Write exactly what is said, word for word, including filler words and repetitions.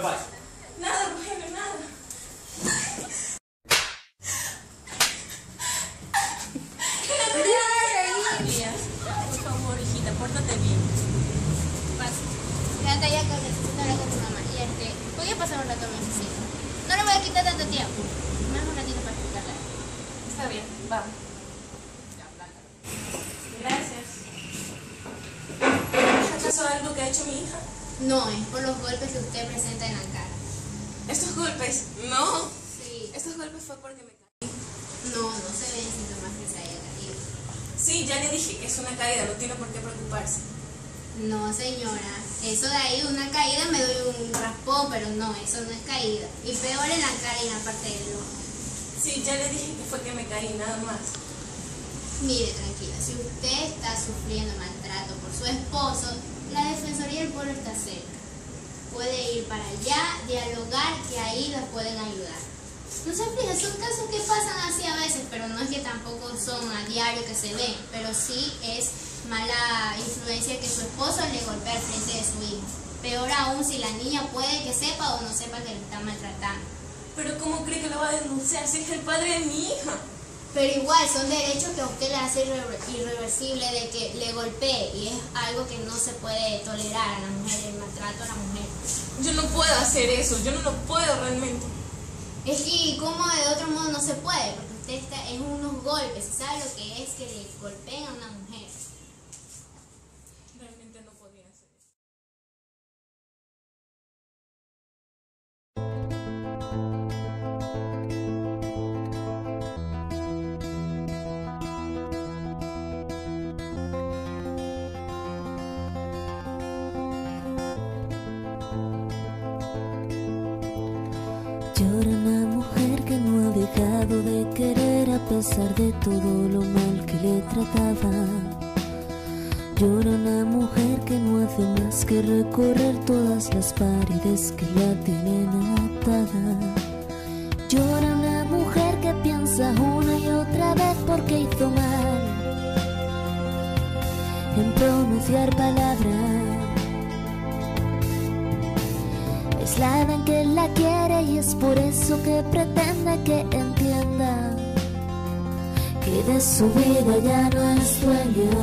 pasa? Nada, Rogelio, nada. Por favor, hijita, pórtate bien. Pasa. Quédate allá que necesito hablar con tu mamá. Y este, voy a pasar un rato en mi oficina. No le voy a quitar tanto tiempo. Más un ratito para explicarle. Está bien, vamos. Gracias. ¿Es acaso algo que ha hecho mi hija? No, es por los golpes que usted presenta en la cara. ¿Estos golpes? No. Sí. Estos golpes fue porque me caí. No, no se ven síntomas que se haya caído. Sí, ya le dije que es una caída, no tiene por qué preocuparse. No, señora. Eso de ahí, una caída, me doy un raspón, pero no, eso no es caída. Y peor en la cara y en la parte del ojo. Sí, ya le dije que fue que me caí, nada más. Mire, tranquila, si usted está sufriendo maltrato por su esposo, la Defensoría del Pueblo está cerca. Puede ir para allá, dialogar, que ahí la pueden ayudar. No se fija, son casos que pasan así a veces, pero no es que tampoco son a diario que se ven, pero sí es mala influencia que su esposo le golpea al frente de su hijo. Peor aún si la niña puede que sepa o no sepa que le está maltratando. Pero ¿cómo cree que lo va a denunciar si es el padre de mi hija? Pero igual son derechos que a usted le hace irreversible de que le golpee y es algo que no se puede tolerar a la mujer, el maltrato a la mujer. Yo no puedo hacer eso, yo no lo puedo realmente. Es que como de otro modo no se puede, porque usted está en unos golpes, ¿sabe lo que es que le golpeen a una mujer? Realmente no podría hacer eso. Llora una mujer que no ha dejado de querer a pesar de todo lo mal que le trataba. Llora una mujer que no hace más que recorrer todas las paredes que la tienen atada. Llora una mujer que piensa una y otra vez porque hizo mal en pronunciar palabras. Es la edad en que la quiere y es por eso que pretende que entienda que de su vida ya no es dueño.